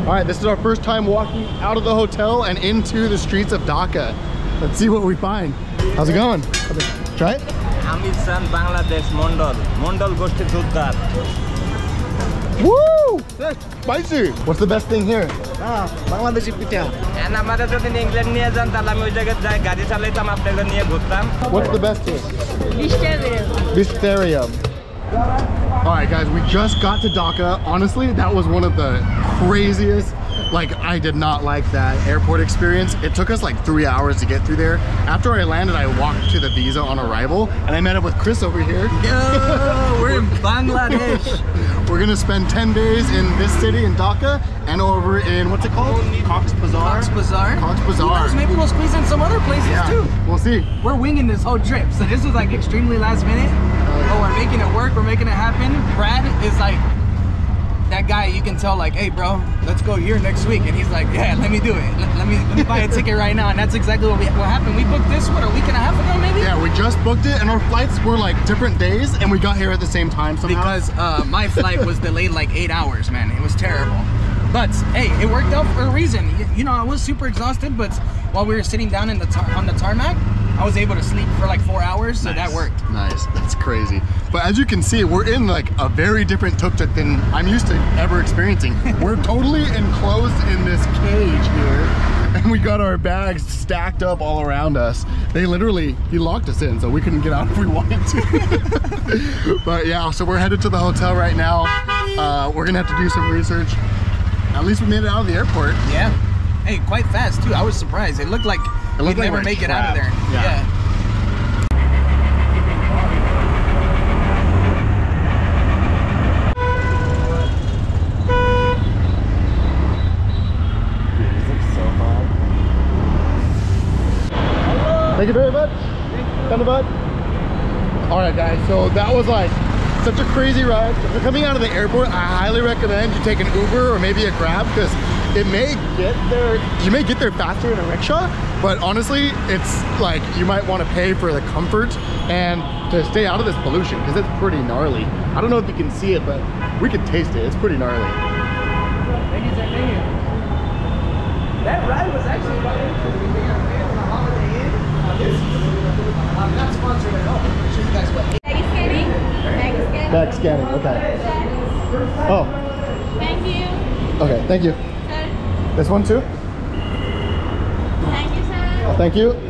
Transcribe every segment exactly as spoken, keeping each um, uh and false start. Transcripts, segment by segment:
right, this is our first time walking out of the hotel and into the streets of Dhaka. Let's see what we find. How's it going? Try it? Amisan Bangladesh Mondal. Mondal goes to Dhaka. Woo! That's spicy. What's the best thing here? Ah, Bangladeshi pita. And amara jodi England niye jan tala ami oi jagay jai gari chalaitam apnader niye ghurtam. What's the best here? Vegetarian. Vegetarian. All right, guys, we just got to Dhaka. Honestly, that was one of the craziest, like, I did not like that airport experience. It took us like three hours to get through there. After I landed, I walked to the visa on arrival, and I met up with Chris over here. Yo, we're in Bangladesh. We're gonna spend ten days in this city in Dhaka and over in, what's it called? Cox's Bazar? Cox's Bazar. Cox's Bazar. Who knows, maybe we'll squeeze in some other places Yeah, too. we'll see. We're winging this whole trip, so this was like extremely last minute. Oh, we're making it work, we're making it happen. Brad is like that guy you can tell, like, hey bro, let's go here next week, and he's like, yeah, let me do it. Let, let me let me buy a ticket right now. And that's exactly what we what happened. We booked this what a week and a half ago, maybe. Yeah, we just booked it, and our flights were like different days, and we got here at the same time somehow. Because uh, my flight was delayed like eight hours, man. It was terrible. But hey, it worked out for a reason. You, you know, I was super exhausted, but while we were sitting down in the tar on the tarmac, I was able to sleep for like four hours, so nice. that worked. Nice, that's crazy. But as you can see, we're in like a very different tuk-tuk than I'm used to ever experiencing. We're totally enclosed in this cage here, and we got our bags stacked up all around us. They literally, he locked us in, so we couldn't get out if we wanted to. But yeah, so we're headed to the hotel right now. Uh, we're gonna have to do some research. At least we made it out of the airport. Yeah. Hey, quite fast too. I was surprised. It looked like It we'd like never make it out of there. Yeah. yeah. Thank you very much. Dhanyavad. All right, guys, so that was like such a crazy ride. If you're coming out of the airport, I highly recommend you take an Uber or maybe a Grab, because it may get there, you may get there faster in a rickshaw, but honestly, it's like you might want to pay for the comfort and to stay out of this pollution, because it's pretty gnarly. I don't know if you can see it, but we can taste it. It's pretty gnarly. Thank you, sir. Thank you. That ride was actually quite interesting. We got fans on a Holiday Inn. I'm not sponsored at all. I'm going to show you guys what. Bag scanning. Bag scanning. Bag scanning, okay. Oh. Thank you. Okay, thank you. Sir. This one too? Thank you, sir. Oh, thank you.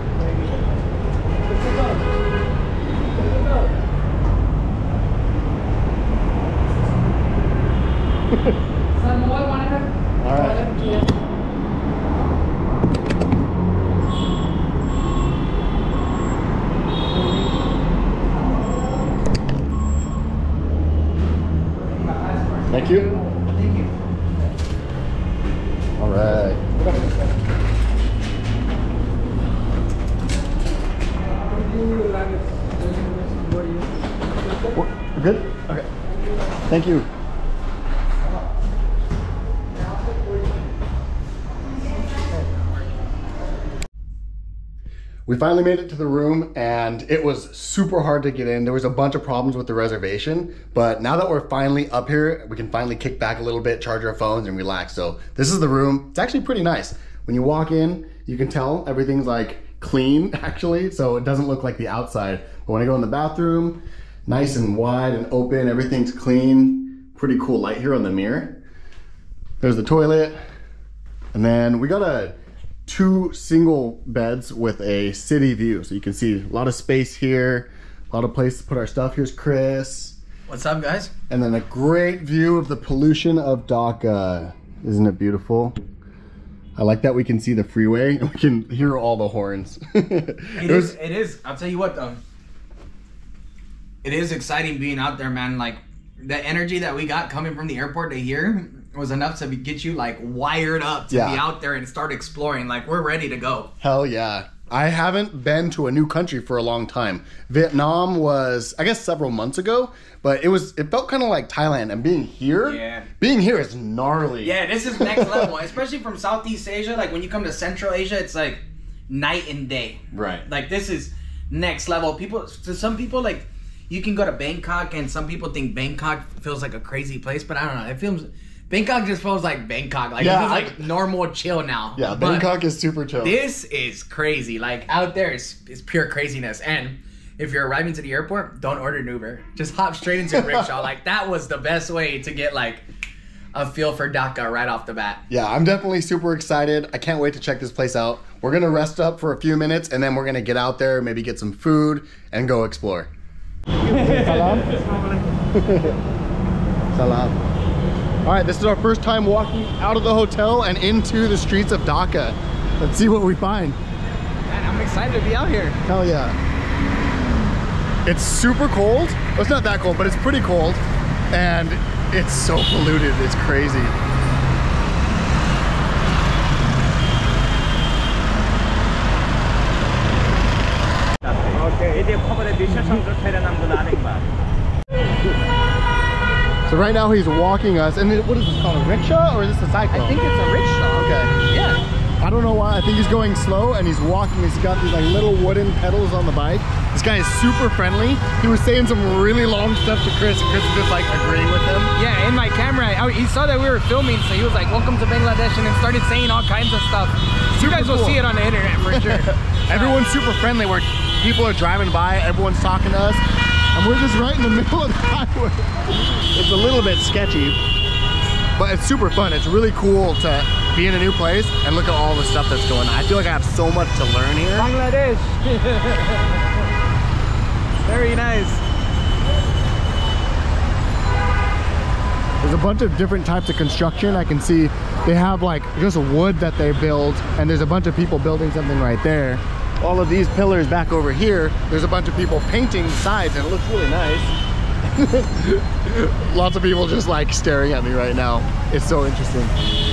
All right. Thank you. Thank you. All right. We're good? Okay. Thank you. We finally made it to the room, and it was super hard to get in. There was a bunch of problems with the reservation, but now that we're finally up here, we can finally kick back a little bit, charge our phones, and relax. So this is the room. It's actually pretty nice. When you walk in, you can tell everything's like clean, actually, so it doesn't look like the outside. But when I go in the bathroom, nice and wide and open, everything's clean. Pretty cool light here on the mirror. There's the toilet. And then we got a two single beds with a city view. So you can see a lot of space here, a lot of place to put our stuff. Here's Chris. What's up, guys? And then a great view of the pollution of Dhaka. Isn't it beautiful? I like that we can see the freeway and we can hear all the horns. It, it was, is, it is. I'll tell you what though. It is exciting being out there, man. Like the energy that we got coming from the airport to here was enough to be, get you like wired up to Yeah. be out there and start exploring. Like we're ready to go. Hell yeah. I haven't been to a new country for a long time. Vietnam was, I guess, several months ago, but it was, it felt kind of like Thailand, and being here, Yeah. being here is gnarly. Yeah, this is next level, especially from Southeast Asia. Like when you come to Central Asia, it's like night and day. Right. Like this is next level. People, to some people, like you can go to Bangkok, and some people think Bangkok feels like a crazy place, but I don't know. It feels Bangkok just feels like Bangkok. Like, Yeah, this is like normal chill now. Yeah, But Bangkok is super chill. This is crazy. Like, out there is is pure craziness. And if you're arriving to the airport, don't order an Uber. Just hop straight into a rickshaw. Like, that was the best way to get like a feel for Dhaka right off the bat. Yeah, I'm definitely super excited. I can't wait to check this place out. We're gonna rest up for a few minutes and then we're gonna get out there, maybe get some food and go explore. Salam. Salam. All right, this is our first time walking out of the hotel and into the streets of Dhaka. Let's see what we find. Man, I'm excited to be out here. Hell yeah. It's super cold. Well, it's not that cold, but it's pretty cold. And it's so polluted, it's crazy. So right now he's walking us, and what is this called, a rickshaw or is this a cycle? I think it's a rickshaw. Okay. Yeah. I don't know why, I think he's going slow and he's walking, he's got these like little wooden pedals on the bike. This guy is super friendly. He was saying some really long stuff to Chris, and Chris was just like agreeing with him. Yeah, in my camera, I, he saw that we were filming, so he was like, welcome to Bangladesh, and then started saying all kinds of stuff. You guys will cool. see it on the internet for sure. Everyone's super friendly, where people are driving by, everyone's talking to us, and we're just right in the middle of the highway. It's a little bit sketchy, but it's super fun. It's really cool to be in a new place and look at all the stuff that's going on. I feel like I have so much to learn here. Bangladesh. Very nice. There's a bunch of different types of construction. I can see they have like just wood that they build, and there's a bunch of people building something right there. All of these pillars back over here, there's a bunch of people painting sides, and it looks really nice. Lots of people just like staring at me right now. It's so interesting.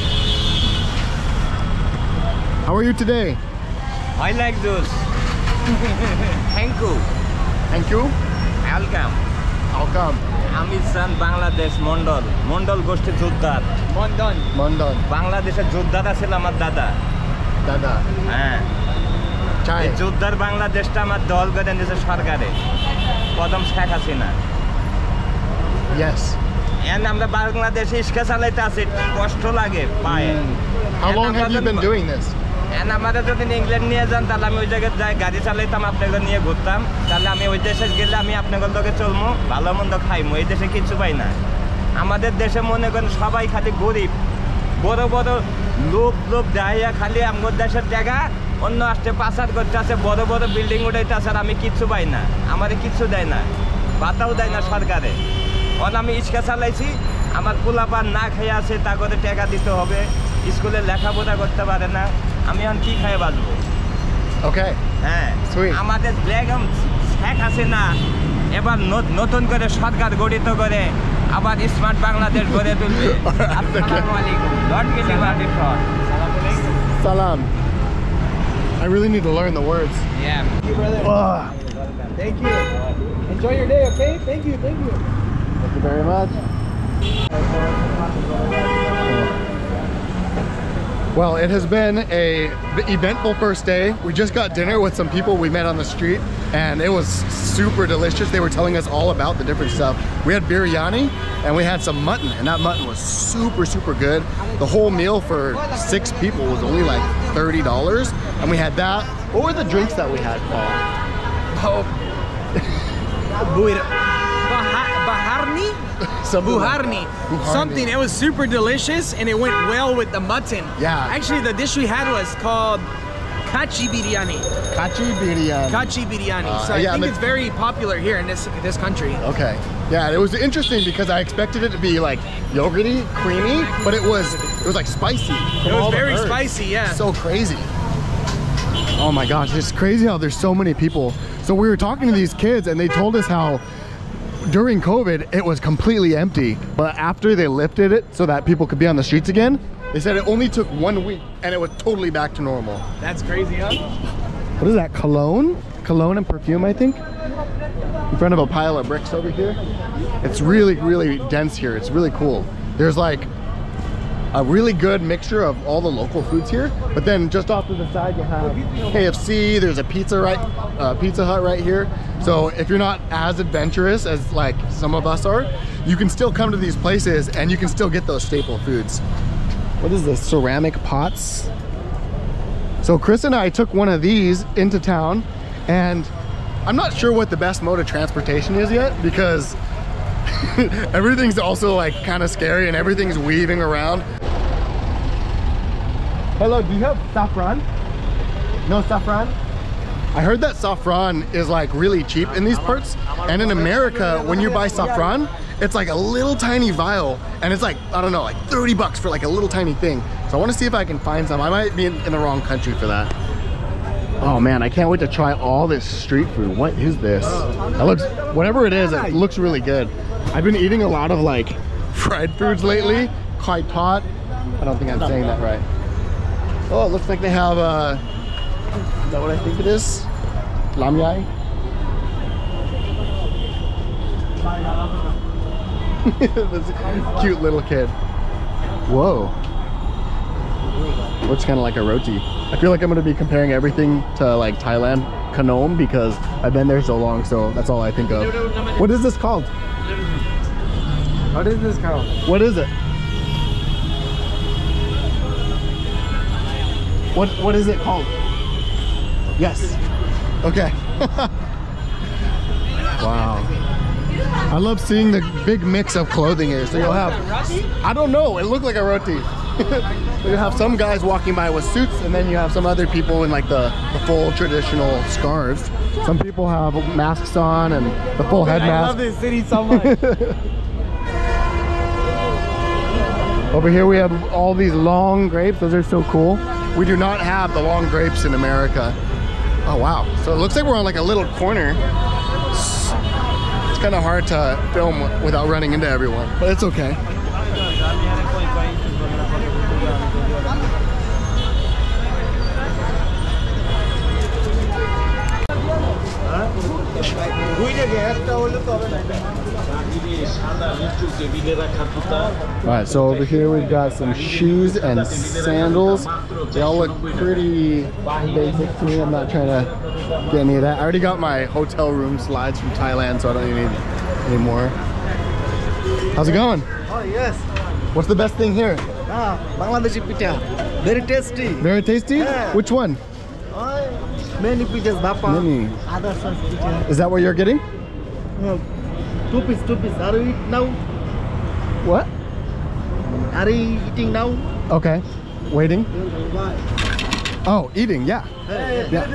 How are you today? I like those. Thank you. Thank you. Welcome. I'll come. আমি সান বাংলাদেশ মন্ডল মন্ডল গোষ্ঠী যোদ্ধার Mondon. London. বাংলাদেশের যোদ্ধারা ছিল আমার দাদা Dada. হ্যাঁ Chai. এই যোদ্ধার বাংলাদেশটা আমার দল করে দিয়েছে সরকারে প্রথম শেখ হাসিনা Yes. এন্ড আমরা বাংলাদেশে ইস্কা চালাইতে আছি কষ্ট লাগে পায়ে How long have you been doing this? And আমাদের যদি ইংল্যান্ড নিয়ে যান তাহলে আমি ওই জায়গায় যাই গাড়ি চালাইতাম আপনাকে নিয়ে ঘুরতাম তাহলে আমি ওই দেশে গেলে আমি আপনাদের লোকে চলবো ভালো মন্দ খাইমো এই দেশে কিছু পাই না আমাদের দেশে মনে করেন সবাই খালি গরিব বড় বড় লোক লোক যাইয়া খালি আমার দেশের জায়গা অন্য আসতে পাচার করতে আছে বড় বড় বিল্ডিং উঠাইতে আছে আর আমি কিচ্ছু পাই না আমারে কিচ্ছু দেয় না ভাতাও দেয় না সরকারে অন আমি ইস্কা চালাইছি আমার পোলাপান না খেয়ে আছে তা করে টাকা দিতে হবে স্কুলে লেখাপড়া করতে পারে না আমি এখন কি খাইয়ে বাঁচবো Okay. হ্যাঁ আমাদের বেগম শেখ হাসিনা এবার নতুন করে সরকার গঠিত করে আবার স্মার্ট বাংলাদেশ গড়ে তুলবে আসসালামু আলাইকুম লর্ড মিলিবার্ডি ফ্রড Salam. I really need to learn the words. yeah Thank you, brother. Ugh. Thank you. Enjoy your day, okay? Thank you, thank you. Thank you very much. Well, it has been a eventful first day. We just got dinner with some people we met on the street, and it was super delicious. They were telling us all about the different stuff. We had biryani and we had some mutton, and that mutton was super, super good. The whole meal for six people was only like thirty dollars, and we had that. What were the drinks that we had, Paul? Oh. Buir- Baha- Baharni? Something like Buharni. that. Buharni. Something. It was super delicious and it went well with the mutton. Yeah. Actually, the dish we had was called kachi biryani. Kachi biryani. Kachi biryani. Uh, so I yeah, think but- it's very popular here in this this country. Okay. Yeah, it was interesting because I expected it to be like yogurty, creamy, but it was it was like spicy. It was very spicy, yeah. So crazy. Oh my gosh, it's crazy how there's so many people. So we were talking to these kids and they told us how during COVID it was completely empty, but after they lifted it so that people could be on the streets again, they said it only took one week and it was totally back to normal. That's crazy, huh? What is that, cologne? Cologne and perfume, I think? In front of a pile of bricks over here. It's really, really dense here. It's really cool. There's like a really good mixture of all the local foods here, but then just off to the side you have K F C, there's a pizza right, uh, Pizza Hut right here. So if you're not as adventurous as like some of us are, you can still come to these places and you can still get those staple foods. What is this? Ceramic pots? So Chris and I took one of these into town, and I'm not sure what the best mode of transportation is yet, because everything's also like kind of scary and everything's weaving around. Hello, do you have saffron? No saffron? I heard that saffron is like really cheap in these parts, and in America when you buy saffron, it's like a little tiny vial, and it's like, I don't know, like thirty bucks for like a little tiny thing. So I want to see if I can find some. I might be in, in the wrong country for that. Oh man, I can't wait to try all this street food. What is this? That looks, whatever it is, it looks really good. I've been eating a lot of like fried foods lately. Kai tot. I don't think I'm saying that right. Oh, it looks like they have uh is that what I think it is? Lam yai? This cute little kid. Whoa. Looks kind of like a roti. I feel like I'm going to be comparing everything to like Thailand, Khanom, because I've been there so long, so that's all I think of. What is this called? What is this called? What is it? What What is it called? Yes. Okay. Wow. I love seeing the big mix of clothing here. So you'll have, I don't know, it looked like a roti. You have some guys walking by with suits, and then you have some other people in like the, the full traditional scarves. Some people have masks on and the full head mask. I love this city so much. Over here we have all these long grapes. Those are so cool. We do not have the long grapes in America. Oh wow, so it looks like we're on like a little corner. It's kind of hard to film without running into everyone, but it's okay. Alright, so over here we've got some shoes and sandals. They all look pretty basic to me. I'm not trying to get any of that. I already got my hotel room slides from Thailand, so I don't need any more. How's it going? Oh yes. What's the best thing here? Ah, Bangladeshi pita. Very tasty. Very tasty? Yeah. Which one? Oh, many pitas, Bapa. Many. Other such pita. Is that what you're getting? No. Two piece, two piece. Are you eating now? What? Are you eating now? Okay. Waiting. Bye. Oh, eating, yeah. Hey, Yeah.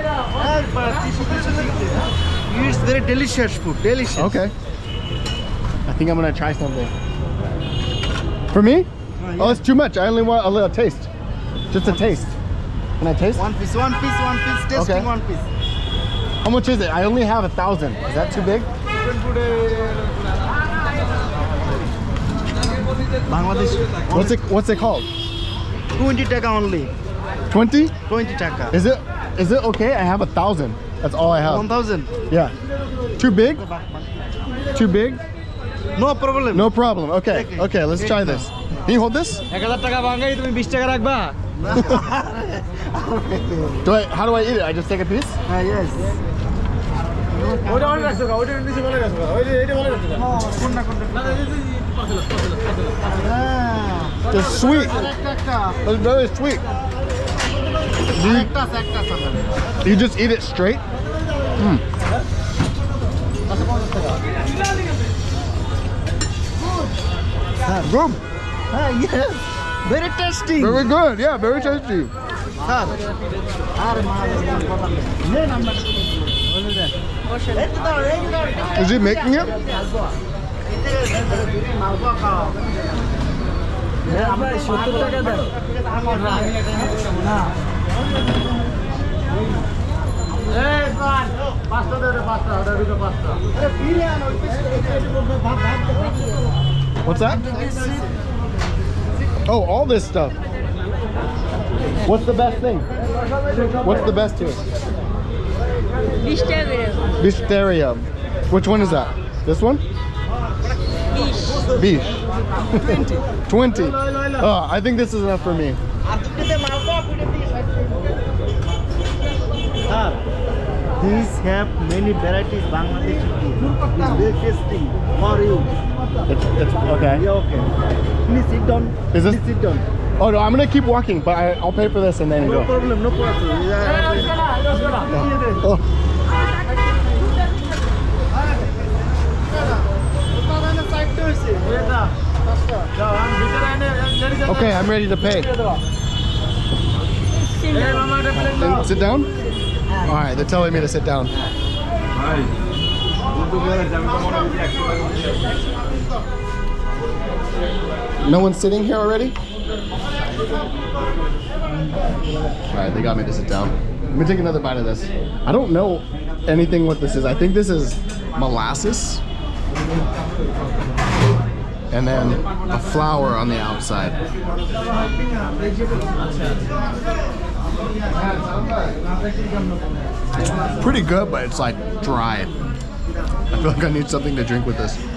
it's very delicious food. Delicious. Okay. I think I'm gonna try something. For me? Uh, yeah. Oh, it's too much. I only want a little taste. Just a taste. Can I taste? One piece, one piece, one piece. Tasting Okay. one piece. How much is it? I only have a thousand. Is that too big? Bangladesh. What's it What's it called? Twenty taka only. Twenty? Twenty taka. Is it Is it okay? I have a thousand. That's all I have. One thousand. Yeah. Too big? Too big? No problem. No problem. Okay. Okay. Okay. Let's try this. Can you hold this? one thousand taka bangai tumi twenty taka rakba. Do I? How do I eat it? I just take a piece? Ah, yes. ওটা অনেক রাখছো গা ওটা নিচে বলে রাখছো গা ওইটা এটা বলে রাখছো গা Oh, kunna kunna. Ah. It's sweet. Taka. It's very sweet. Do you, Sekta, sekta sama. you just eat it straight? Mm. Good. Ah, yes. Very tasty. Very good. Yeah, very tasty. Sir. Are maal. Ne number. Is he making it? সত্তর টাকা দেন না What's that? Oh, all this stuff. What's the best thing? What's the best here? Vegetarian. Bisteria. Which one is that? This one? Beef. twenty. Oh, I think this is enough for me. These have many varieties Bangladeshi food. It's very tasty for you. It's, it's okay. Yeah, okay. Please sit down. Is this- Please sit down. Oh no, I'm gonna keep walking, but I, I'll pay for this and then No go. problem, no problem. Yeah. Oh. Okay, I'm ready to pay. Then sit down? Alright, they're telling me to sit down. No one's sitting here already? Alright, they got me to sit down. Let me take another bite of this. I don't know anything what this is. I think this is molasses. And then a flour on the outside. It's pretty good, but it's like dry. I feel like I need something to drink with this.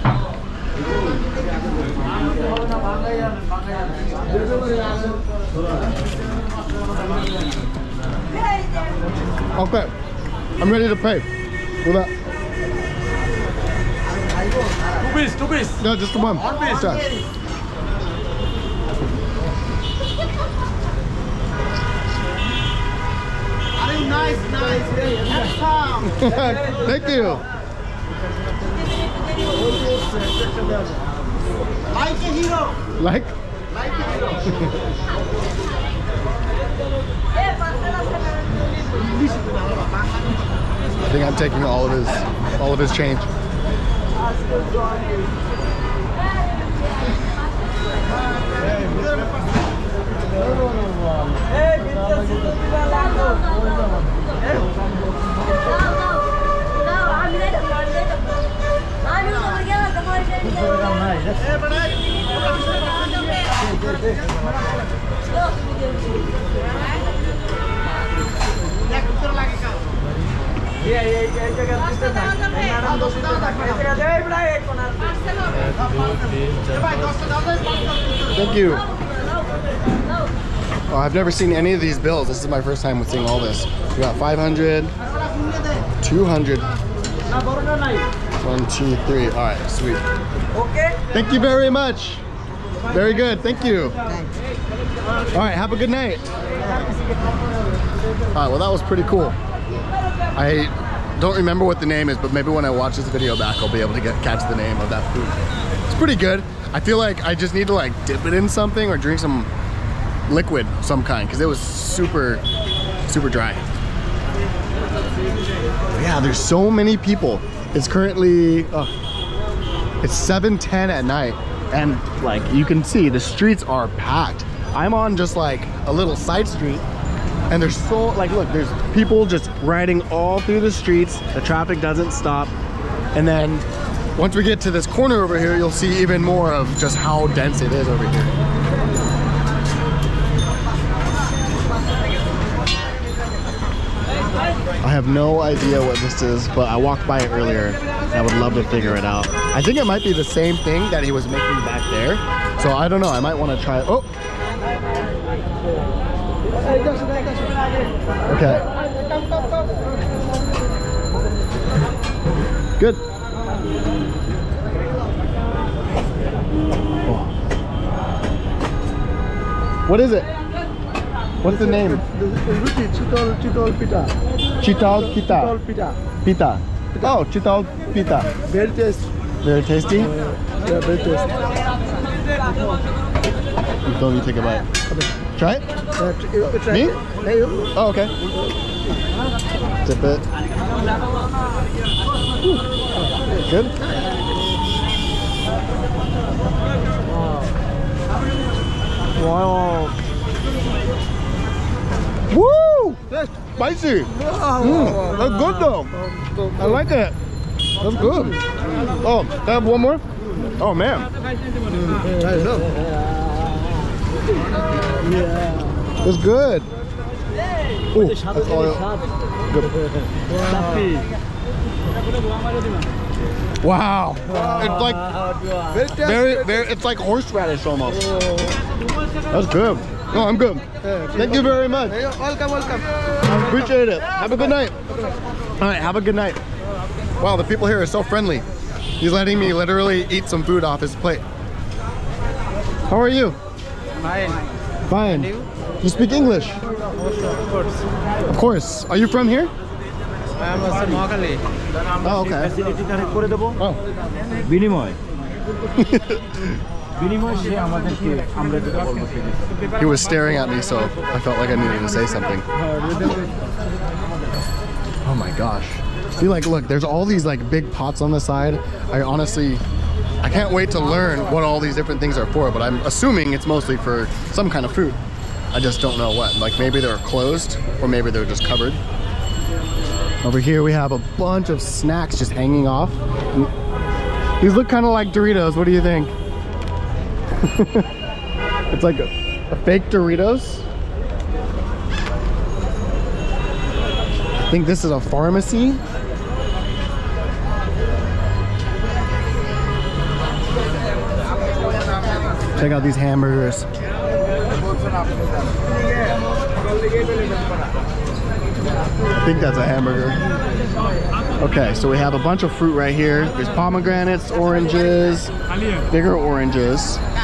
Okay, I'm ready to pay. With that. Two piece, two piece. No, just the one. One piece. Sorry. Nice, nice. Thank you. Like a hero. Like? Like a hero. I think I'm taking all of his all of his change. Thank you. Oh, I've never seen any of these bills. This is my first time with seeing all this. We got five hundred, two hundred, one, two, three. All right, sweet. Okay. Thank you very much. Very good. Thank you. All right, have a good night. All right, well, that was pretty cool. I don't remember what the name is, but maybe when I watch this video back, I'll be able to get catch the name of that food. It's pretty good. I feel like I just need to like dip it in something or drink some liquid of some kind because it was super, super dry. But yeah, there's so many people. It's currently, uh, it's seven ten at night. And like you can see, the streets are packed. I'm on just like a little side street. And there's so, like, look, there's people just riding all through the streets. The traffic doesn't stop. And then once we get to this corner over here, you'll see even more of just how dense it is over here. I have no idea what this is, but I walked by it earlier. And I would love to figure it out. I think it might be the same thing that he was making back there. So I don't know, I might want to try it. Oh! Okay. Good. Oh. What is it? What's the name? Ruti, chitol, chitol pita. Chital pita. Chitol pita. Pita. Oh, chital pita. Very tasty. Very tasty. Yeah, very tasty. You told me to take a bite. Try it? Uh, you try Me? it. Hey, you. Oh, okay. Dip it. Ooh. Good? Wow. Woo! That's spicy. Mm, that's good though. I like it. That's good. Oh, can I have one more? Oh man. It's good. Ooh, that's all. Good. Wow. It's like very, very, it's like horseradish almost. That's good. No, I'm good. Thank you very much. Welcome, welcome. Appreciate it. Have a good night. All right, have a good night. Wow, the people here are so friendly. He's letting me literally eat some food off his plate. How are you? Fine. Fine. you? You speak English? Of course. Of course. Are you from here? I am a Somali. Oh, okay. Oh. বিনিময় বিনিময় সে আমাদেরকে আমরা যেটা বলবো সেটা He was staring at me, so I felt like I needed to say something. Oh my gosh. See, like, look, there's all these like big pots on the side. I honestly, I can't wait to learn what all these different things are for, but I'm assuming it's mostly for some kind of food. I just don't know what. Like maybe they're closed or maybe they're just covered. Over here we have a bunch of snacks just hanging off. These look kind of like Doritos. What do you think? It's like a, a fake Doritos. I think this is a pharmacy. Check out these hamburgers. I think that's a hamburger. Okay, so we have a bunch of fruit right here. There's pomegranates, oranges, bigger oranges.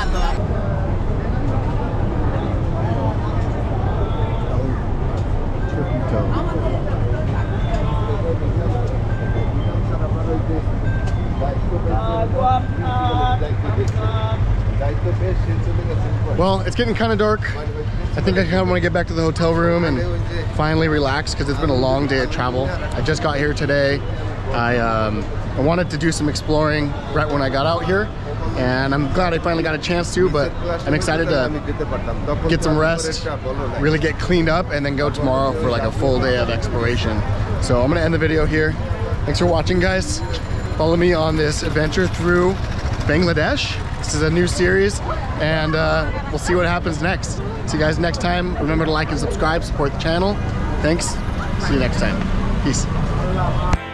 Well, it's getting kind of dark. I think I kind of want to get back to the hotel room and finally relax because it's been a long day of travel. I just got here today. I, um, I wanted to do some exploring right when I got out here, and I'm glad I finally got a chance to, but I'm excited to get some rest, really get cleaned up, and then go tomorrow for like a full day of exploration. So I'm gonna end the video here. Thanks for watching, guys. Follow me on this adventure through Bangladesh. This is a new series, and uh, we'll see what happens next. See you guys next time. Remember to like and subscribe, support the channel. Thanks. See you next time. Peace.